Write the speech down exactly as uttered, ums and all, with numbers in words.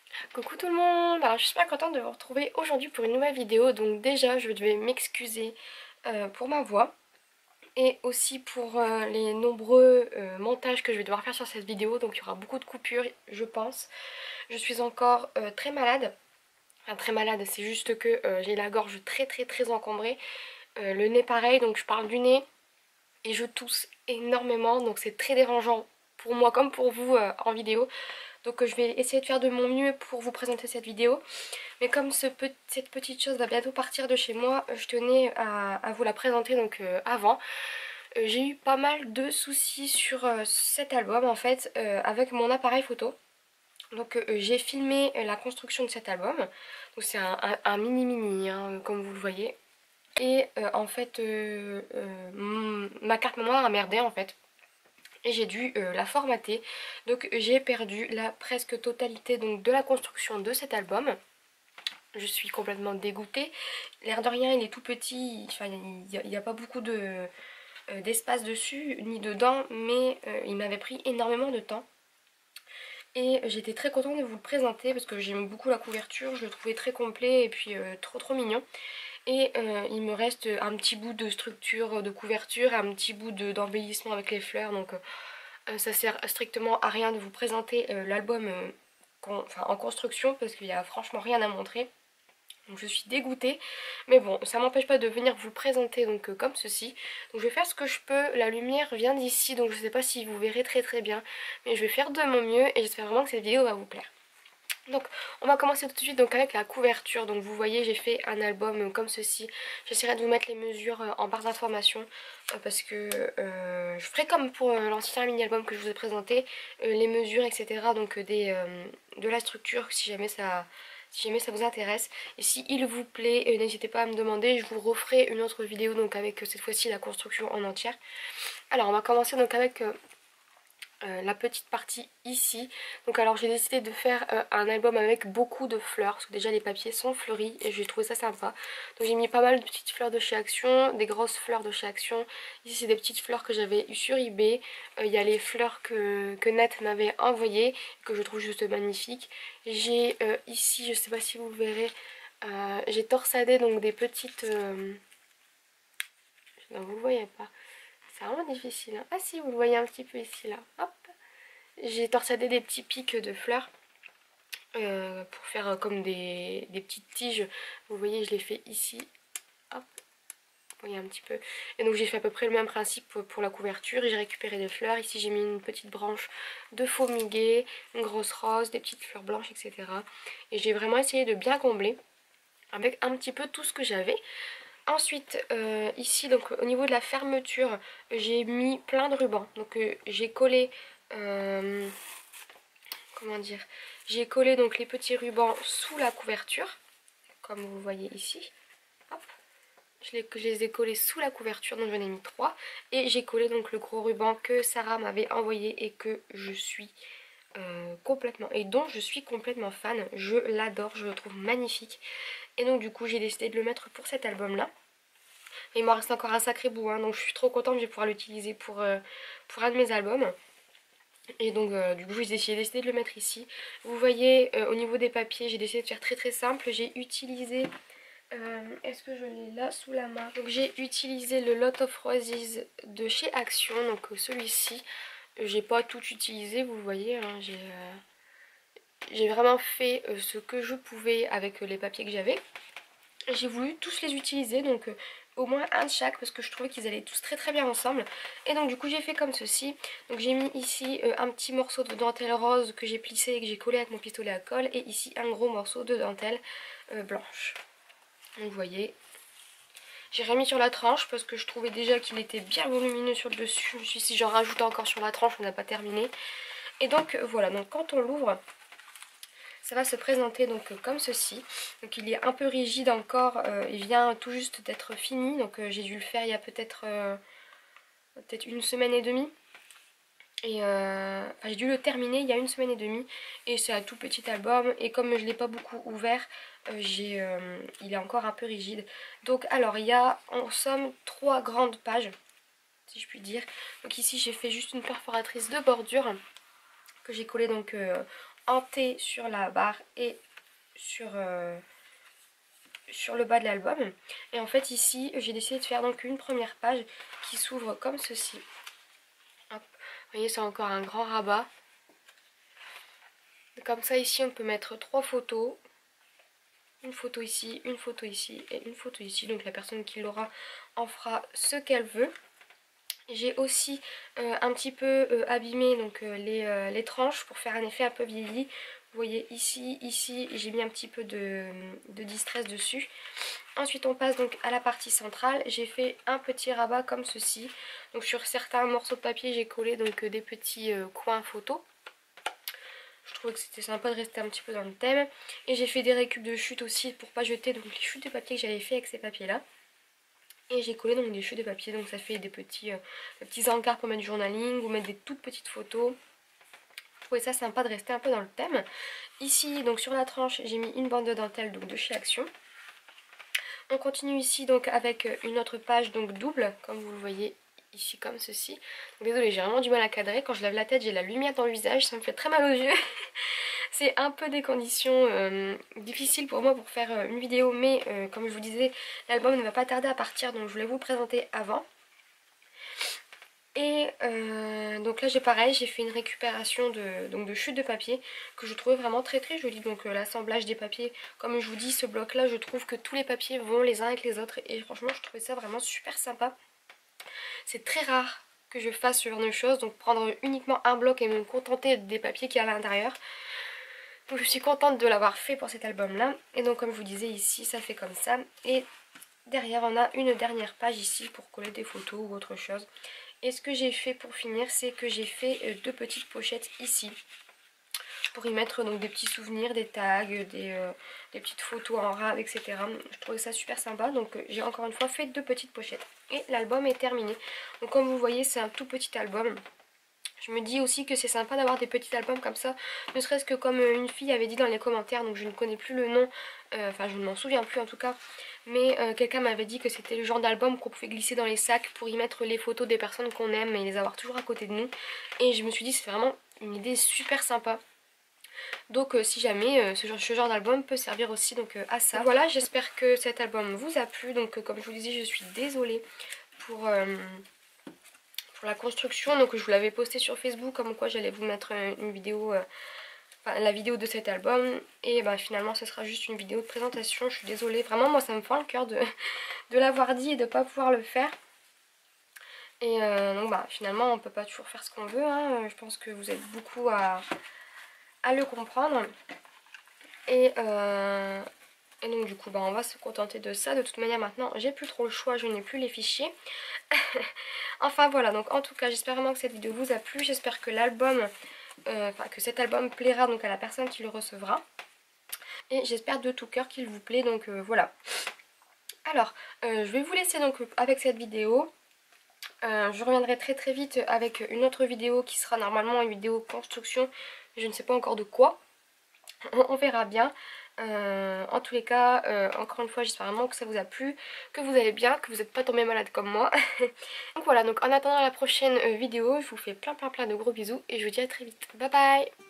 Coucou tout le monde, alors je suis super contente de vous retrouver aujourd'hui pour une nouvelle vidéo. Donc déjà je devais m'excuser euh, pour ma voix et aussi pour euh, les nombreux euh, montages que je vais devoir faire sur cette vidéo. Donc il y aura beaucoup de coupures je pense. Je suis encore euh, très malade, enfin très malade, c'est juste que euh, j'ai la gorge très très très encombrée, euh, le nez pareil, donc je parle du nez et je tousse énormément, donc c'est très dérangeant pour moi comme pour vous euh, en vidéo. Donc euh, je vais essayer de faire de mon mieux pour vous présenter cette vidéo. Mais comme ce pe cette petite chose va bientôt partir de chez moi, je tenais à, à vous la présenter donc euh, avant. Euh, J'ai eu pas mal de soucis sur euh, cet album en fait euh, avec mon appareil photo. Donc euh, j'ai filmé la construction de cet album. Donc c'est un, un, un mini mini hein, comme vous le voyez. Et euh, en fait euh, euh, ma carte mémoire a merdé en fait. Et j'ai dû euh, la formater. Donc j'ai perdu la presque totalité donc, de la construction de cet album. Je suis complètement dégoûtée. L'air de rien, il est tout petit. Enfin, il n'y a, a pas beaucoup de, euh, d'espace dessus, ni dedans. Mais euh, il m'avait pris énormément de temps. Et j'étais très contente de vous le présenter parce que j'aime beaucoup la couverture. Je le trouvais très complet et puis euh, trop trop mignon. Et euh, il me reste un petit bout de structure de couverture, un petit bout d'embellissement avec les fleurs. Donc euh, ça sert strictement à rien de vous présenter euh, l'album euh, enfin, en construction parce qu'il n'y a franchement rien à montrer. Donc je suis dégoûtée, mais bon, ça m'empêche pas de venir vous le présenter donc euh, comme ceci. Donc je vais faire ce que je peux, la lumière vient d'ici, donc je sais pas si vous verrez très très bien, mais je vais faire de mon mieux et j'espère vraiment que cette vidéo va vous plaire. Donc on va commencer tout de suite donc avec la couverture. Donc vous voyez j'ai fait un album comme ceci. J'essaierai de vous mettre les mesures en barre d'informations euh, parce que euh, je ferai comme pour euh, l'ancien mini album que je vous ai présenté, euh, les mesures etc. Donc euh, des, euh, de la structure si jamais ça, si jamais ça vous intéresse. Et si il vous plaît, euh, n'hésitez pas à me demander, je vous referai une autre vidéo donc avec euh, cette fois-ci la construction en entière. Alors on va commencer donc avec... Euh, Euh, la petite partie ici. Donc alors j'ai décidé de faire euh, un album avec beaucoup de fleurs parce que déjà les papiers sont fleuris et j'ai trouvé ça sympa. Donc j'ai mis pas mal de petites fleurs de chez Action, des grosses fleurs de chez Action. Ici c'est des petites fleurs que j'avais eues sur eBay. Euh, Il y a les fleurs que, que Nat m'avait envoyées que je trouve juste magnifiques. J'ai euh, ici, je sais pas si vous verrez, euh, j'ai torsadé donc des petites... Euh... Non, vous le voyez pas. C'est vraiment difficile. Hein. Ah si, vous le voyez un petit peu ici là. Hop. J'ai torsadé des petits pics de fleurs euh, pour faire comme des, des petites tiges. Vous voyez, je l'ai fait ici. Hop, vous voyez un petit peu. Et donc j'ai fait à peu près le même principe pour la couverture. J'ai récupéré des fleurs. Ici j'ai mis une petite branche de faux muguet, une grosse rose, des petites fleurs blanches, et cetera. Et j'ai vraiment essayé de bien combler avec un petit peu tout ce que j'avais. Ensuite, euh, ici, donc au niveau de la fermeture, j'ai mis plein de rubans. Donc euh, j'ai collé... Euh, comment dire, j'ai collé donc les petits rubans sous la couverture, comme vous voyez ici. Hop. Je les, je les ai collés sous la couverture, donc j'en ai mis trois. Et j'ai collé donc le gros ruban que Sarah m'avait envoyé et que je suis euh, complètement, et dont je suis complètement fan. Je l'adore, je le trouve magnifique. Et donc du coup j'ai décidé de le mettre pour cet album là. Il m'en reste encore un sacré bout, hein, donc je suis trop contente, je vais pouvoir l'utiliser pour, euh, pour un de mes albums. Et donc euh, du coup j'ai décidé, décidé de le mettre ici. Vous voyez euh, au niveau des papiers j'ai décidé de faire très très simple. J'ai utilisé, euh, est-ce que je l'ai là sous la main? Donc j'ai utilisé le Lot of Roses de chez Action, donc euh, celui-ci. J'ai pas tout utilisé, vous voyez, hein, j'ai euh, j'ai vraiment fait euh, ce que je pouvais avec euh, les papiers que j'avais. J'ai voulu tous les utiliser, donc euh, au moins un de chaque parce que je trouvais qu'ils allaient tous très très bien ensemble. Et donc du coup j'ai fait comme ceci. Donc j'ai mis ici euh, un petit morceau de dentelle rose que j'ai plissé et que j'ai collé avec mon pistolet à colle. Et ici un gros morceau de dentelle euh, blanche. Donc vous voyez. J'ai remis sur la tranche parce que je trouvais déjà qu'il était bien volumineux sur le dessus. Je me suis dit si j'en rajoutais encore sur la tranche on n'a pas terminé. Et donc voilà, donc quand on l'ouvre... Ça va se présenter donc comme ceci. Donc il est un peu rigide encore, euh, il vient tout juste d'être fini. Donc euh, j'ai dû le faire il y a peut-être euh, peut-être une semaine et demie. Et euh, enfin, j'ai dû le terminer il y a une semaine et demie. Et c'est un tout petit album. Et comme je ne l'ai pas beaucoup ouvert, euh, j'ai, euh, il est encore un peu rigide. Donc alors il y a en somme trois grandes pages, si je puis dire. Donc ici j'ai fait juste une perforatrice de bordure que j'ai collée donc... Euh, en T sur la barre et sur, euh, sur le bas de l'album. Et en fait ici j'ai décidé de faire donc une première page qui s'ouvre comme ceci. Hop. Vous voyez, c'est encore un grand rabat. Comme ça ici on peut mettre trois photos. Une photo ici, une photo ici et une photo ici. Donc la personne qui l'aura en fera ce qu'elle veut. J'ai aussi euh, un petit peu euh, abîmé donc, euh, les, euh, les tranches pour faire un effet un peu vieilli. Vous voyez ici, ici, j'ai mis un petit peu de, de distress dessus. Ensuite on passe donc à la partie centrale. J'ai fait un petit rabat comme ceci. Donc sur certains morceaux de papier j'ai collé donc euh, des petits euh, coins photos. Je trouvais que c'était sympa de rester un petit peu dans le thème. Et j'ai fait des récup de chute aussi pour pas jeter donc les chutes de papier que j'avais fait avec ces papiers là. Et j'ai collé donc des chutes de papier, donc ça fait des petits, euh, des petits encarts pour mettre du journaling ou mettre des toutes petites photos. Je trouvais ça sympa de rester un peu dans le thème. Ici donc sur la tranche j'ai mis une bande de dentelle donc de chez Action. On continue ici donc avec une autre page donc double comme vous le voyez ici comme ceci. Désolée, j'ai vraiment du mal à cadrer, quand je lève la tête j'ai la lumière dans le visage, ça me fait très mal aux yeux. C'est un peu des conditions euh, difficiles pour moi pour faire euh, une vidéo, mais euh, comme je vous disais, l'album ne va pas tarder à partir, donc je voulais vous le présenter avant. Et euh, donc là j'ai pareil, j'ai fait une récupération de, donc de chute de papier que je trouvais vraiment très très jolie. Donc euh, l'assemblage des papiers, comme je vous dis, ce bloc là je trouve que tous les papiers vont les uns avec les autres et franchement je trouvais ça vraiment super sympa. C'est très rare que je fasse ce genre de choses, donc prendre uniquement un bloc et me contenter des papiers qu'il y a à l'intérieur. Donc je suis contente de l'avoir fait pour cet album là. Et donc comme je vous disais ici ça fait comme ça. Et derrière on a une dernière page ici pour coller des photos ou autre chose. Et ce que j'ai fait pour finir c'est que j'ai fait deux petites pochettes ici. Pour y mettre donc des petits souvenirs, des tags, des, euh, des petites photos en rave, et cetera. Je trouvais ça super sympa. Donc euh, j'ai encore une fois fait deux petites pochettes. Et l'album est terminé. Donc comme vous voyez c'est un tout petit album. Je me dis aussi que c'est sympa d'avoir des petits albums comme ça, ne serait-ce que comme une fille avait dit dans les commentaires, donc je ne connais plus le nom, euh, enfin je ne m'en souviens plus en tout cas, mais euh, quelqu'un m'avait dit que c'était le genre d'album qu'on pouvait glisser dans les sacs pour y mettre les photos des personnes qu'on aime et les avoir toujours à côté de nous. Et je me suis dit c'est vraiment une idée super sympa. Donc euh, si jamais euh, ce genre, ce genre d'album peut servir aussi donc, euh, à ça. Donc, voilà, j'espère que cet album vous a plu, donc euh, comme je vous le disais je suis désolée pour... Euh, pour la construction, donc je vous l'avais posté sur Facebook comme quoi j'allais vous mettre une vidéo, euh, enfin la vidéo de cet album, et bah finalement ce sera juste une vidéo de présentation. Je suis désolée, vraiment moi ça me fend le cœur de, de l'avoir dit et de pas pouvoir le faire. Et euh, donc bah finalement on peut pas toujours faire ce qu'on veut, hein. Je pense que vous êtes beaucoup à, à le comprendre. Et euh, Et donc du coup bah on va se contenter de ça. De toute manière maintenant j'ai plus trop le choix, je n'ai plus les fichiers. Enfin voilà, donc en tout cas j'espère vraiment que cette vidéo vous a plu. J'espère que l'album, euh, enfin que cet album plaira donc à la personne qui le recevra. Et j'espère de tout cœur qu'il vous plaît, donc euh, voilà. Alors euh, je vais vous laisser donc avec cette vidéo. Euh, je reviendrai très très vite avec une autre vidéo qui sera normalement une vidéo construction. Je ne sais pas encore de quoi. On, on verra bien. Euh, en tous les cas, euh, encore une fois j'espère vraiment que ça vous a plu, que vous allez bien, que vous n'êtes pas tombé malade comme moi. Donc voilà, donc en attendant la prochaine vidéo, je vous fais plein plein plein de gros bisous et je vous dis à très vite. Bye bye.